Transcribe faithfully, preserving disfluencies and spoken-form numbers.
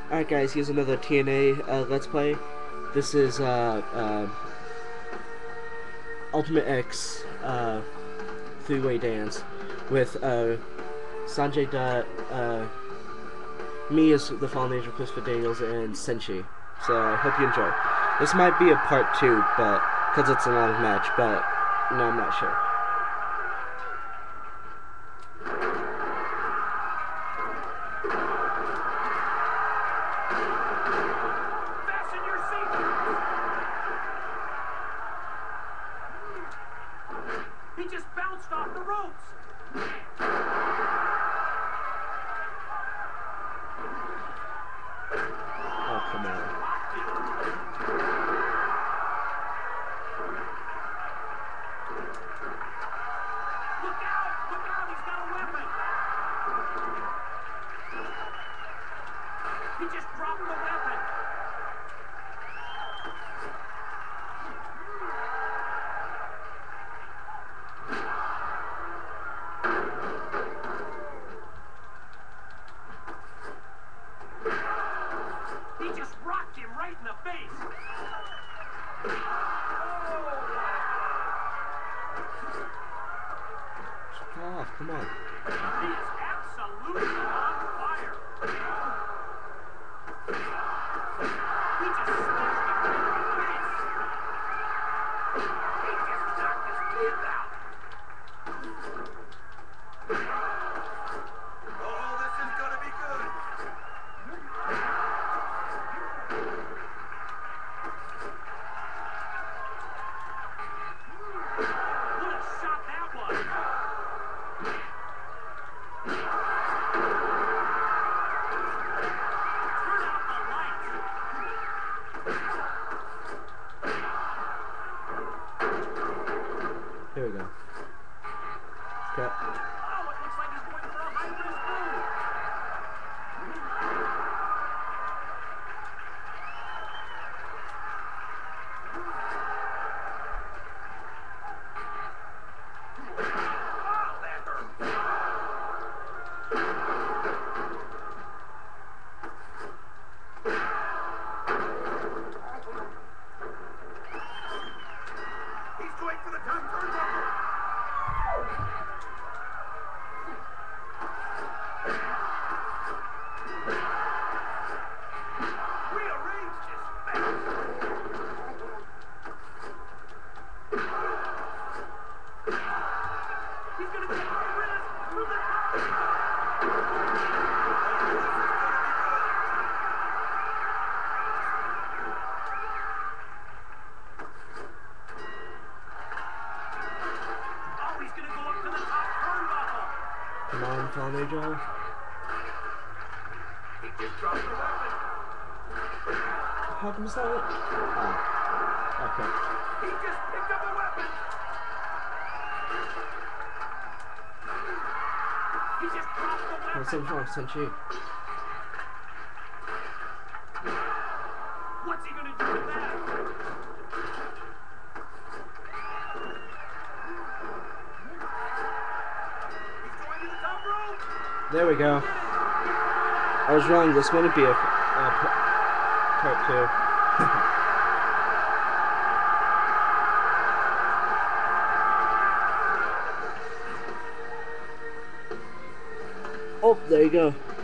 Alright guys, here's another T N A uh, Let's Play. This is uh, uh, Ultimate X uh, three-way dance with uh, Sanjay Dutt, uh, me as the Fallen Angel, Christopher Daniels, and Senshi. So I hope you enjoy. This might be a part two, but because it's a long match, but no, I'm not sure. He just bounced off the ropes. Oh, come on. Look out! Look out! He's got a weapon. He just dropped the weapon. He just rocked him right in the face. Fall off, come on. He is absolutely on fire. He just smashed him right in the face. He just knocked his teeth out. Oh, this is gonna be good. What a shot that was! Turn out the lights! Here we go. Cut. Oh, it looks like he's going for a high-risk move! Oh, that hurt! He's going for the top turnbuckle! Rearranged his face! He's gonna take the wrist through the top! Oh, he's gonna go up to the top turnbuckle! Come on, Fallen Angel. He just dropped the weapon! How come it's not? Oh. Okay. He just picked up a weapon! He just dropped the What's weapon! something wrong, Senshi? What's he gonna do with that? He's going to the top rope! There we go. I was wrong. This wouldn't be a uh, part two. Oh, there you go.